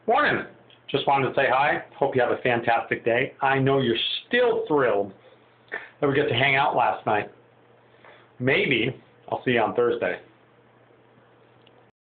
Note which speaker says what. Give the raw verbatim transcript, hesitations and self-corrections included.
Speaker 1: Morning. Just wanted to say hi. Hope you have a fantastic day. I know you're still thrilled that we get to hang out last night. Maybe I'll see you on Thursday.